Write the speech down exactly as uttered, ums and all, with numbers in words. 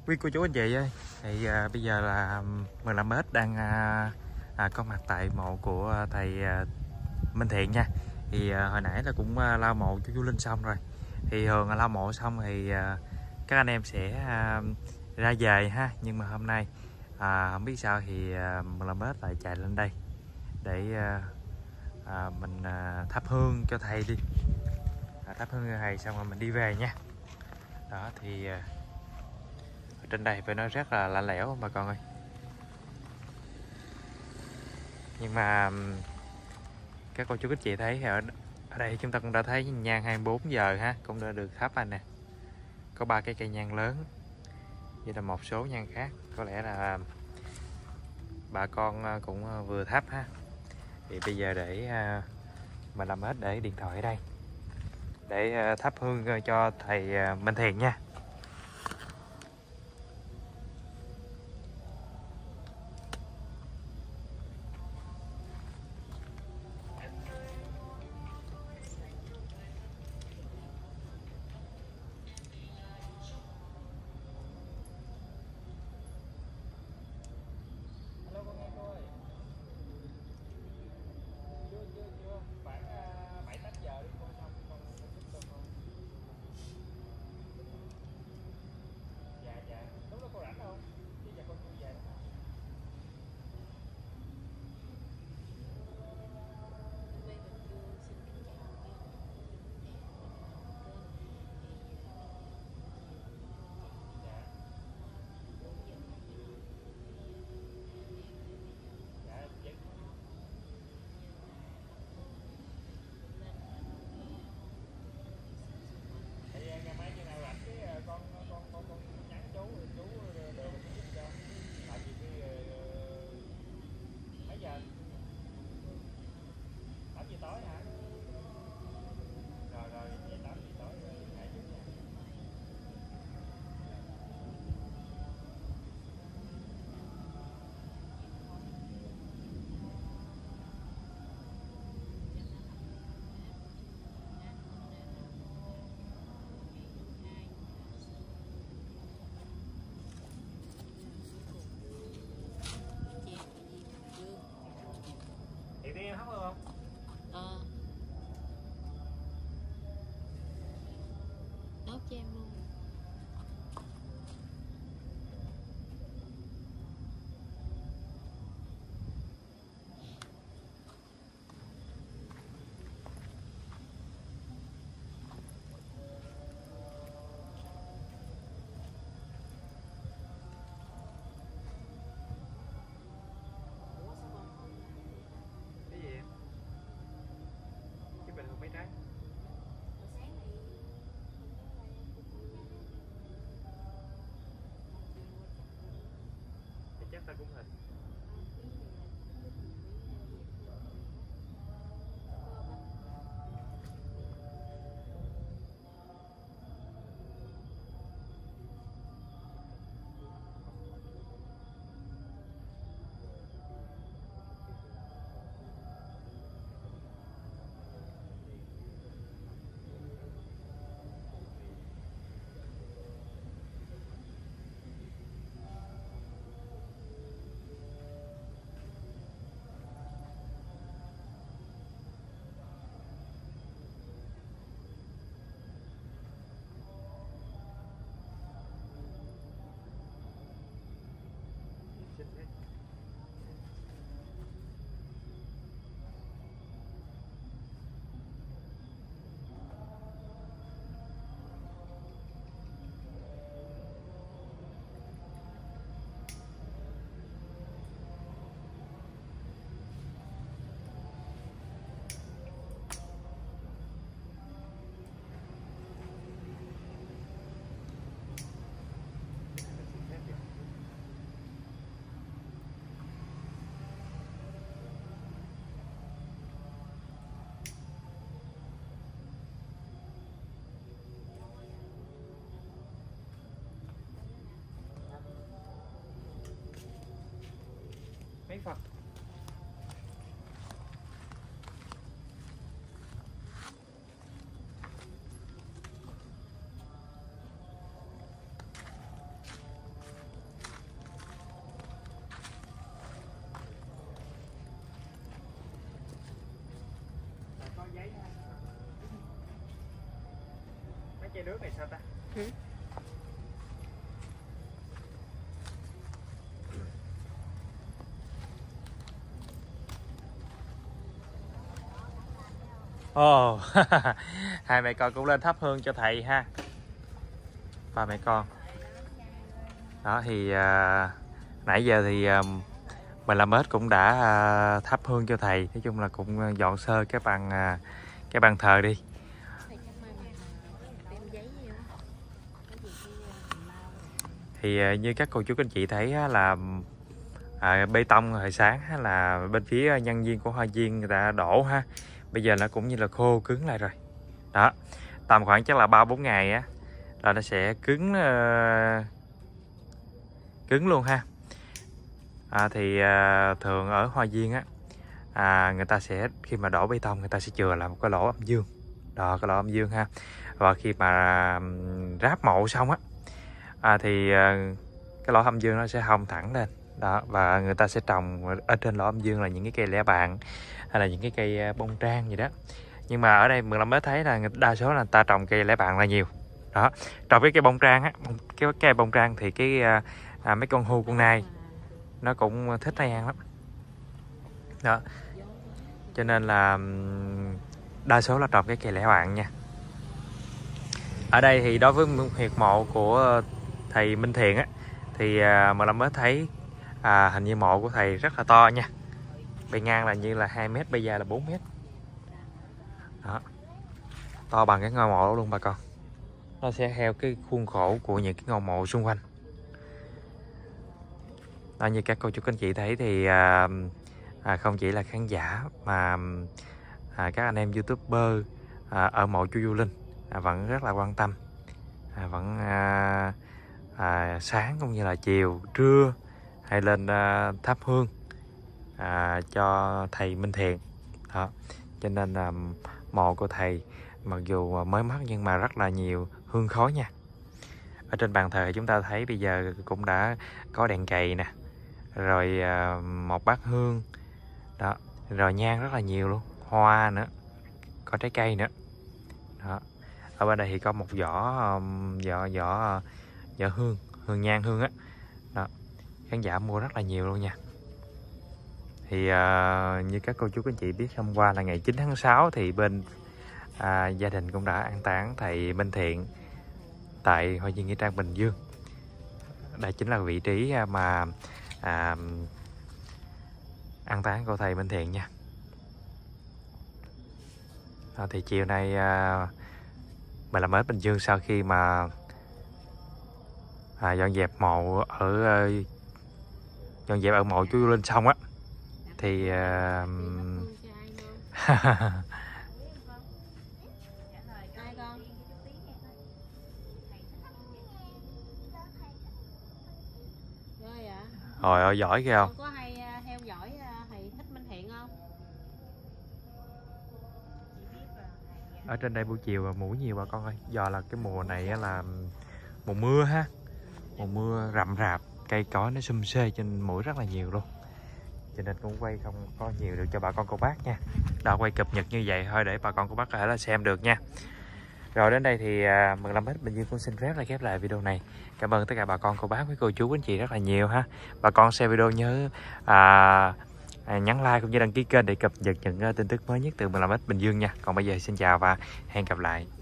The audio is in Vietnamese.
Quý cô chú anh chị ơi, thì à, bây giờ là mình làm ếch đang à, à, có mặt tại mộ của thầy à, Minh Thiện nha. Thì à, hồi nãy là cũng à, lau mộ cho chú Linh xong rồi. Thì thường là lau mộ xong thì à, các anh em sẽ à, ra về ha. Nhưng mà hôm nay à, không biết sao thì à, mình làm ếch lại chạy lên đây để à, à, mình à, thắp hương cho thầy đi. À, thắp hương cho thầy xong rồi mình đi về nha. Đó thì à, ở trên đây phải nói rất là lạnh lẽo bà con ơi. Nhưng mà các cô chú các chị thấy ở ở đây chúng ta cũng đã thấy nhang hai mươi bốn giờ ha, cũng đã được thắp anh nè. Có ba cái cây nhang lớn. Vậy là một số nhang khác có lẽ là bà con cũng vừa thắp ha. Thì bây giờ để mà làm hết để điện thoại ở đây để thắp hương cho thầy Minh Thiện nha. Thì đi em hấp không? Ờ. Đốt cho em luôn. Cái gì em? Cái bình thường mấy trái? Thì chắc ta cũng hình. chai nước này sao ta? Ừ. Ồ, oh, hai mẹ con cũng lên thắp hương cho thầy ha. Ba mẹ con. Đó thì à, nãy giờ thì à, mình làm ếch cũng đã à, thắp hương cho thầy. Nói chung là cũng dọn sơ cái bàn à, cái bàn thờ đi. Thì à, như các cô chú các anh chị thấy á, là à, bê tông hồi sáng á, là bên phía nhân viên của Hoa Viên người ta đổ ha. Bây giờ nó cũng như là khô cứng lại rồi. Đó, tầm khoảng chắc là ba bốn ngày á là nó sẽ cứng uh, cứng luôn ha. À, thì uh, thường ở Hoa Viên á à, người ta sẽ khi mà đổ bê tông người ta sẽ chừa lại một cái lỗ âm dương. Đó, cái lỗ âm dương ha. Và khi mà um, ráp mộ xong á à, thì uh, cái lỗ âm dương nó sẽ hông thẳng lên. Đó, và người ta sẽ trồng ở trên lỗ âm dương là những cái cây lẻ bàn hay là những cái cây bông trang gì đó. Nhưng mà ở đây mười lăm mới thấy là đa số là người ta trồng cây lẻ bàn là nhiều. Đó, trồng cái cây bông trang á, cái cây bông trang thì cái à, mấy con hươu con nai nó cũng thích nó ăn lắm. Đó, cho nên là đa số là trồng cái cây lẻ bàn nha. Ở đây thì đối với huyệt mộ của thầy Minh Thiện á thì à, mười lăm mới thấy à, hình như mộ của thầy rất là to nha. Bề ngang là như là hai mét, bề dài là bốn mét. Đó, to bằng cái ngôi mộ đó luôn bà con. Nó sẽ theo cái khuôn khổ của những cái ngôi mộ xung quanh. Đó, như các cô chú anh chị thấy thì à, à, không chỉ là khán giả mà à, các anh em YouTuber à, ở mộ chú Du Linh à, vẫn rất là quan tâm, à, vẫn à, à, sáng cũng như là chiều, trưa hay lên à, thắp hương à, cho thầy Minh Thiện. Đó, cho nên là mộ của thầy mặc dù mới mất nhưng mà rất là nhiều hương khói nha. Ở trên bàn thờ chúng ta thấy bây giờ cũng đã có đèn cầy nè, rồi à, một bát hương đó, rồi nhang rất là nhiều luôn, hoa nữa, có trái cây nữa. Đó, ở bên đây thì có một giỏ giỏ giỏ giỏ hương, hương nhang hương á. Đó, khán giả mua rất là nhiều luôn nha. Thì à, như các cô chú các anh chị biết, hôm qua là ngày chín tháng sáu thì bên à, gia đình cũng đã an táng thầy Minh Thiện tại Hoa Viên Nghĩa Trang Bình Dương. Đây chính là vị trí mà à, an táng của thầy Minh Thiện nha. À, thì chiều nay à, mình làm ếch Bình Dương sau khi mà à, dọn dẹp mộ ở à, dọn dẹp ở mộ chú Linh xong á thì à, Rồi ơi, giỏi ghê không? Con có hay uh, theo dõi uh, thầy thích Minh Thiện không? Ở trên đây buổi chiều muỗi nhiều bà con ơi. Do là cái mùa này là mùa mưa ha. Mùa mưa rậm rạp, cây cối nó sum xê cho nên muỗi rất là nhiều luôn. Cho nên cũng quay không có nhiều được cho bà con cô bác nha. Đã quay cập nhật như vậy thôi để bà con cô bác có thể là xem được nha. Rồi đến đây thì à, mười lăm ếch Bình Dương cũng xin phép là khép lại video này. Cảm ơn tất cả bà con cô bác, quý cô chú anh chị rất là nhiều ha. Bà con xem video nhớ à, à, nhấn like cũng như đăng ký kênh để cập nhật những uh, tin tức mới nhất từ mười lăm ếch Bình Dương nha. Còn bây giờ xin chào và hẹn gặp lại.